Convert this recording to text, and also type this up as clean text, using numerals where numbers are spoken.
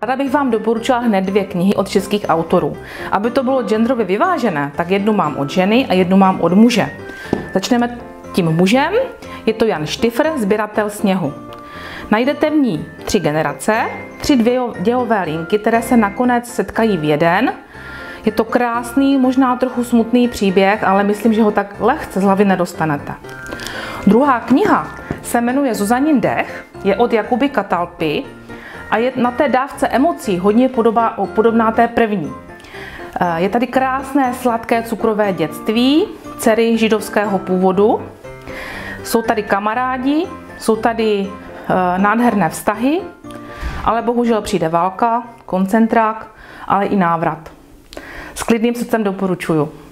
Ráda bych vám doporučila hned 2 knihy od českých autorů. Aby to bylo genderově vyvážené, tak jednu mám od ženy a jednu mám od muže. Začneme tím mužem. Je to Jan Štifr, Sběratel sněhu. Najdete v ní 3 generace, 3 dějové linky, které se nakonec setkají v jeden. Je to krásný, možná trochu smutný příběh, ale myslím, že ho tak lehce z hlavy nedostanete. Druhá kniha se jmenuje Zuzanin dech, je od Jakuby Katalpy a je na té dávce emocí hodně podobná té první. Je tady krásné, sladké, cukrové dětství dcery židovského původu. Jsou tady kamarádi, jsou tady nádherné vztahy, ale bohužel přijde válka, koncentrák, ale i návrat. S klidným srdcem doporučuju.